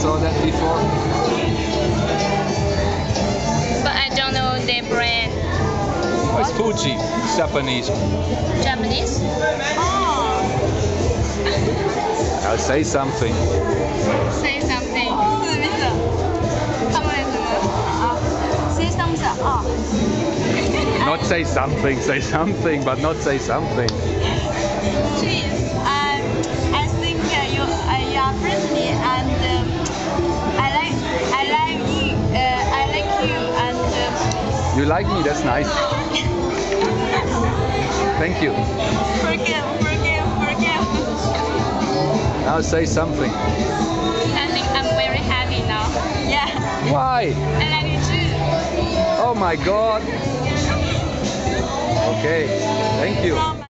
saw that before. But I don't know their brand. Oh, it's Fuji. It's Japanese. Japanese? Oh, Now say something. Say something. 是不是？他们什么？啊，say something 啊。 Not say something. Say something, but not say something. Please, I think you are friendly and I like you. I like you and You like me? That's nice. Thank you. forgive. Now say something. I think I'm very happy now. Yeah, Why? I like you too. Oh my God. Okay. Thank you.